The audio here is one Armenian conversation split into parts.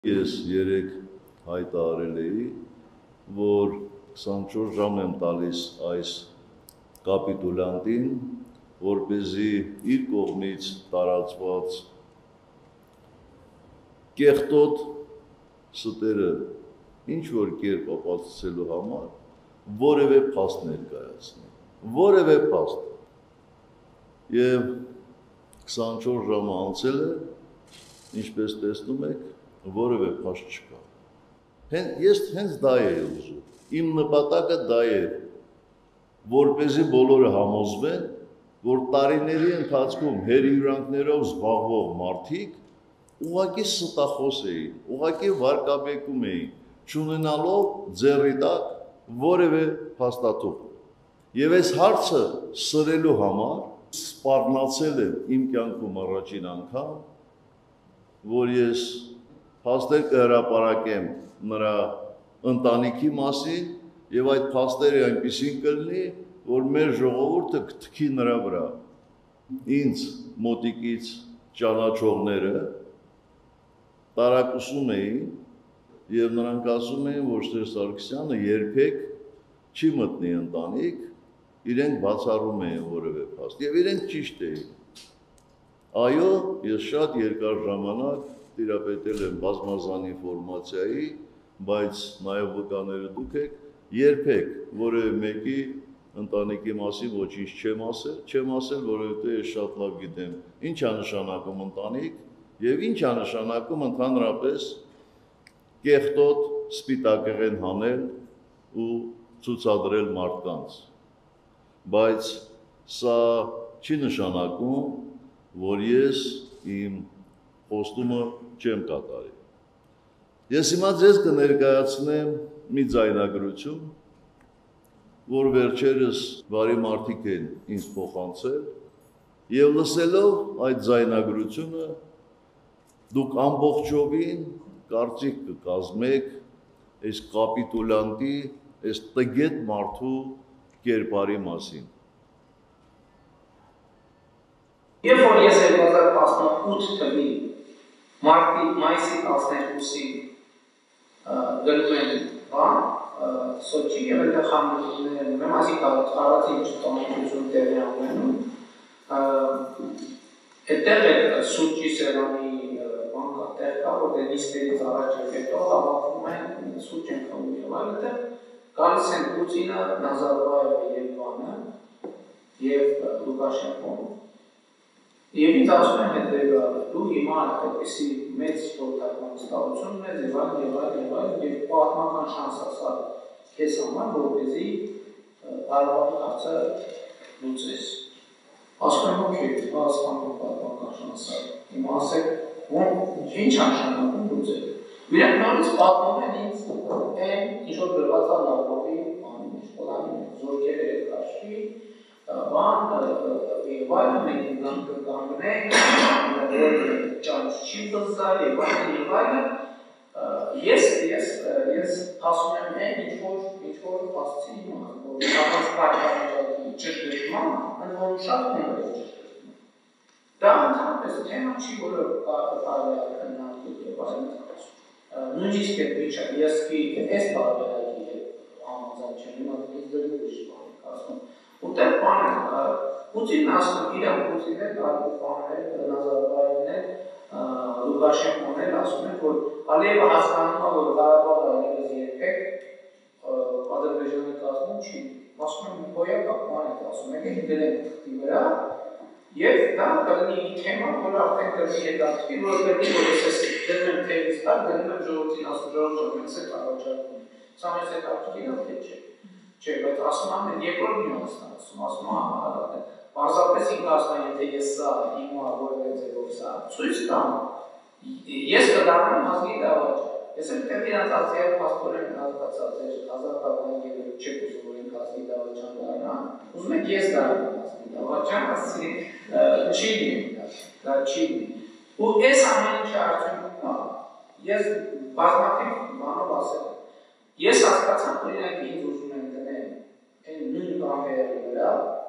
Ես երեք հայտարարել էի, որ 24 ժամ եմ տալիս այս կապիտուլյանտին, որպեսզի իր կողմից տարածված կեղտոտ ստերը ինչ-որ կերպ ապացուցելու համար որևէ փաստ ներկայացնի, որևէ փաստ։ Եվ 24 ժամը անցել է, ինչպես տեսնում եք, որևէ փաստ չկա։ Ես հենց դա էի ուզում, իմ նպատակը դա է, որպեսզի բոլորը համոզվեն, որ տարիների ընթացքում հերհյուրանքներով զբաղվող մարդիկ ուղղակի ստախոս էին, ուղղակի վարկաբեկում էին, չունենալով ձեռի տակ որևէ փաստաթուղթ։ Եվ այս հարցը սրելու համար սպառնացել եմ իմ կյանքում առաջին անգամ, որ ես փաստեր կհրապարակեմ նրա ընտանիքի մասին եւ այդ փաստերը այնպեսին կլինի, որ մեր ժողովուրդը կթքի նրա վրա։ Ինձ մոտիկից ճանաչողները տարակուսում էին եւ նրանք ասում էին, որ Սերժ Սարգսյանը երբեք չի մտնի ընտանիք, իրենք բացառում էին որևէ փաստ եւ իրենք ճիշտ էին։ Այո, ես շատ երկար ժամանակ տիրապետել եմ բազմազան ինֆորմացիայի, բայց նաեւ վկաները դուք եք, երբեք որևէ մեկի ընտանիքի մասին ոչինչ չեմ ասել, որովհետեւ ես շատ լավ գիտեմ ինչ է նշանակում ընտանիք եւ ինչ է նշանակում ընդհանրապես կեղտոտ սպիտակեղեն հանել ու ցուցադրել մարդկանց։ Բայց սա չի նշանակում, որ ես իմ խոստումը չեմ կատարի։ Ես հիմա ձեզ կներկայացնեմ մի ձայնագրություն, որ վերջերս բարի մարդիկ են ինձ փոխանցել, եւ լսելով այդ ձայնագրությունը դուք ամբողջովին կարծիք կկազմեք այս կապիտուլյանտի, այս տգետ մարդու կերպարի մասին։ Երբ որ ես 2018 թվականի մայիսի 12-ի գնում եմ բան, Սոչի եւ այդտեղ համերգներ ունեմ, այսինքն առաջին ճշտամտություն տեղի ունենում, այդտեղ Սոչի սերամի բանկա տեղ կա, որտեղ նիստերից առաջ եւ հետո հավաքում են Սոչի են խմում եւ այլտեղ գալիս են Պուտինը, Նազարբաևը եւ բանը եւ Լուկաշենկոն Եվ ինձ ասում են հետևյալը, դու հիմա այդպիսի մեծ սպորտական ստավություն ունես եւ այլ պատմական շանս ասա քեզ համար, որպեսզի բարբարի հարցը լուծես։ Ասում եմ օքեյ, հասկանում պատմական շանսը։ Հիմա ասեք, ինչ նշանակում լուծել։ Իրանք նորից պատմում են ինձ այն ինչ որ գրված է Լավրովի շկոլանի զորքերը կաշի Բան եւ այլն մենք կանգնենք, որ ճանաչի բզար եւ այլն ես ասում եմ այն ինչ որ ասացի հիմա որ առանց պատկերացի ճշտման անոր շատ մեծ ճշտում դա ընդհանրապես թեմա չի որ կարելի է քննարկել եւ այլն նույնիսկ այդ ես այս բարբերակի համաձայն չեմ հիմա դեռ ասում Ուտեղ բանը, Պուտինն ասում իրան Պուտինն է, բաներ, Նազարբաևն է, Լուկաշենկոն է, ասում են, որ Ալիևը հասկանում է, որ Ղարաբաղը այլևս երբեք Ադրբեջանի կազմում չի, ասում են, հոյակապ բան եք ասում, եկեք դրենք թղթի վրա, եւ դա կլինի մի թեմա, որ արդեն կլինի հետաքրքիր, որ կլինի, որ ես դնում եմ թևից տակ, դնում եմ ժողովրդին, ասում ժողովուրդ մենք սետ առաջարկում, սա մեզ հետաքրքիր է, թե չէ։ Չէ, բայց ասում եմ երկրորդ նյուանսն ասում եմ, պարզապես ինքը ասում եմ, եթե ես սա հիմա որևէ ձևով սա ցույց տամ, ես կդառնամ ազգի դավաճ։ Ես էլ թե իրանց ազգային փաստորեն կազմված էր ազատական եւ չեք ուզում որ ինքը ազգի դավաճան դառնա, ուզում եք ես դառնամ ազգի դավաճան, ասի չի լինի, դա չի լինի։ Ու այս ամեն ինչը արդյունքում է, ես բազմաթիվ բանով ասել եմ, ես հասկացա, որ իրանք ինձ ուզում են այն նույն կամերայի վրա,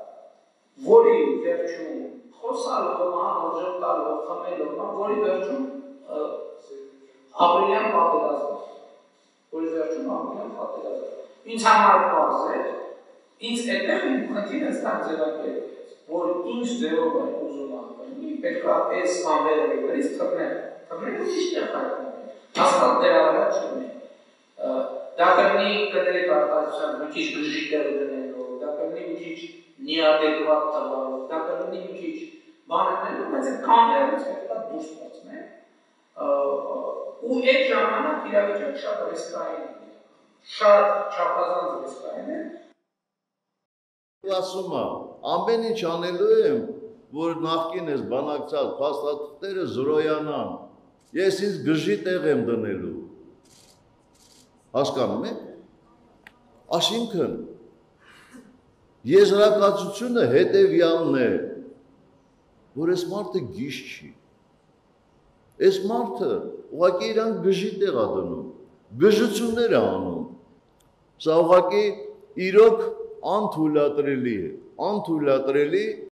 որի վերջում խոսալով, ժողտալով, խմելով, որի վերջում ապրիլյան պատերազմը, որի վերջում ապրիլյան պատերազմը։ Ինձ համար պարզ է, ինձ այդտեղ իմ խնդիրը ստան ձևակերպեց, որ ինչ ձևով է ուզում ապրի, պետք է այս անվերերի վրից թռնել ու իշտեղ հայտնում է, հաստատ դրա վրա չլինի։ Դա կլինի կտրեկ արտադրության մի քիչ գժի տեղ դնելով, դա կլինի մի քիչ նիադեկվատ տվալով, դա կլինի մի քիչ բան անելով, բայց այդ կանվերից պետք է դուրս բացնել։ Ու այդ ժամանակ իրավիճակը շատ ռիսկային է, շատ չափազանց ռիսկային է։ Ասում եմ, ամեն ինչ անելու եմ, որ նախկին ես բանակցած փաստաթղթերը զրոյանան, ես ինձ գժի տեղ եմ դնելու։ Հասկանում եք։ Այսինքն եզրակացությունը հետևյալն է, որ այս մարդը գիժ չի։ Այս մարդը ուղղակի իրան գժի տեղ է դնում, գժություններ է անում։ Սա ուղղակի իրոք անթույլատրելի է, անթույլատրելի